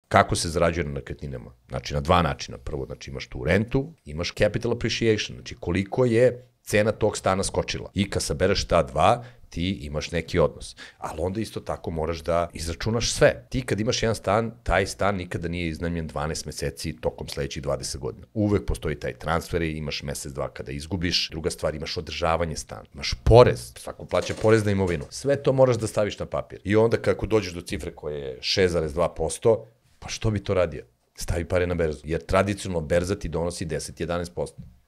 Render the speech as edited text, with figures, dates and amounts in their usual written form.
Kako se zarađuje na nekretninama? Znači, na dva načina. Prvo, znači, imaš tu rentu, imaš capital appreciation, znači koliko je cena tog stana skočila. I kad sabereš ta dva, ti imaš neki odnos. Ali onda isto tako moraš da izračunaš sve. Ti kad imaš jedan stan, taj stan nikada nije iznajmljen 12 meseci tokom sledećih 20 godina. Uvek postoji taj transfer i imaš mesec, dva kada izgubiš. Druga stvar, imaš održavanje stana. Imaš porez. Svako plaća porez na imovinu. Sve to moraš da staviš na papir. I onda kako dođeš do cifre koja je 6,2%, pa što bi to radio? Stavi pare na berzu. Jer tradicionalno berza ti donosi 10-11%.